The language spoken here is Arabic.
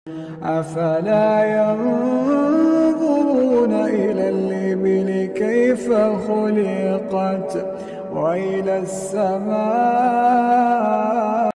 أفلا ينظرون إلى الإبل كيف خلقت وإلى السماء